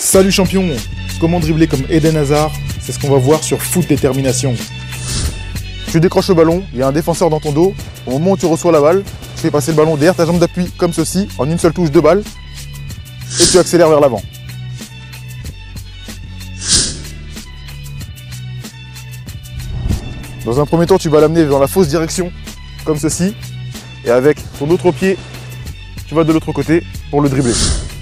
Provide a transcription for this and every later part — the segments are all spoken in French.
Salut champion! Comment dribbler comme Eden Hazard? C'est ce qu'on va voir sur Foot Détermination. Tu décroches le ballon, il y a un défenseur dans ton dos. Au moment où tu reçois la balle, tu fais passer le ballon derrière ta jambe d'appui comme ceci, en une seule touche de balle, et tu accélères vers l'avant. Dans un premier temps, tu vas l'amener dans la fausse direction, comme ceci, et avec ton autre pied, tu vas de l'autre côté pour le dribbler.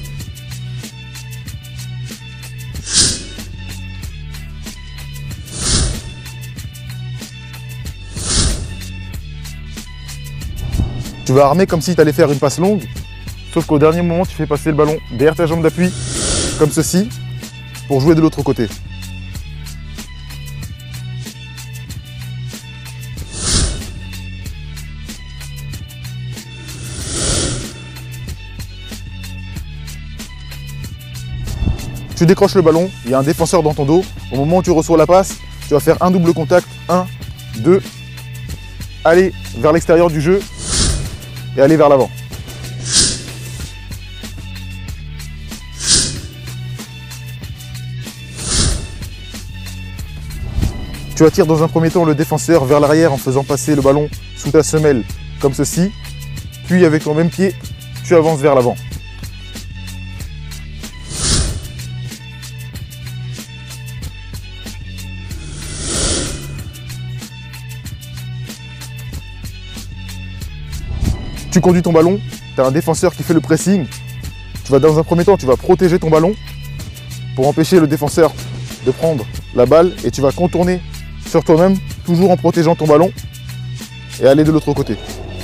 Tu vas armer comme si tu allais faire une passe longue, sauf qu'au dernier moment, tu fais passer le ballon derrière ta jambe d'appui, comme ceci, pour jouer de l'autre côté. Tu décroches le ballon, il y a un défenseur dans ton dos. Au moment où tu reçois la passe, tu vas faire un double contact. 1, 2, aller vers l'extérieur du jeu et aller vers l'avant. Tu attires dans un premier temps le défenseur vers l'arrière en faisant passer le ballon sous ta semelle comme ceci. Puis avec ton même pied, tu avances vers l'avant. Tu conduis ton ballon, tu as un défenseur qui fait le pressing. Tu vas dans un premier temps, tu vas protéger ton ballon pour empêcher le défenseur de prendre la balle et tu vas contourner sur toi-même, toujours en protégeant ton ballon et aller de l'autre côté.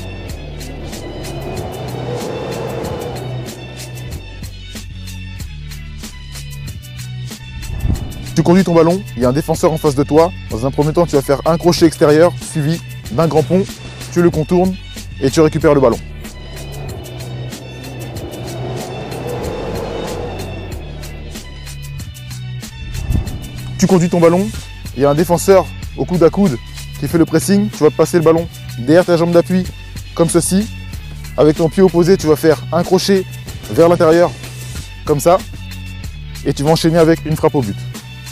Tu conduis ton ballon, il y a un défenseur en face de toi. Dans un premier temps, tu vas faire un crochet extérieur suivi d'un grand pont. Tu le contournes et tu récupères le ballon. Tu conduis ton ballon, il y a un défenseur au coude à coude qui fait le pressing. Tu vas passer le ballon derrière ta jambe d'appui comme ceci. Avec ton pied opposé, tu vas faire un crochet vers l'intérieur comme ça. Et tu vas enchaîner avec une frappe au but.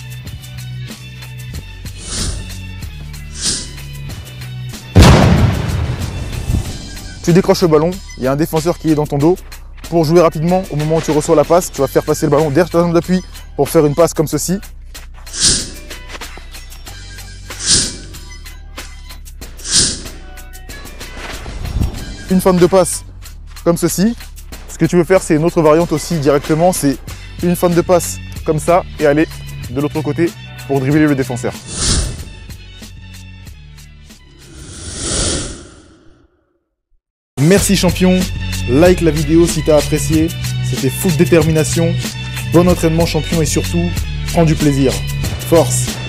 Tu décroches le ballon, il y a un défenseur qui est dans ton dos. Pour jouer rapidement, au moment où tu reçois la passe, tu vas faire passer le ballon derrière ta jambe d'appui pour faire une passe comme ceci. Une fin de passe comme ceci. Ce que tu veux faire, c'est une autre variante aussi directement, c'est une fin de passe comme ça et aller de l'autre côté pour dribbler le défenseur. Merci champion, like la vidéo si tu as apprécié, c'était Foot Détermination, bon entraînement champion et surtout, prends du plaisir, force!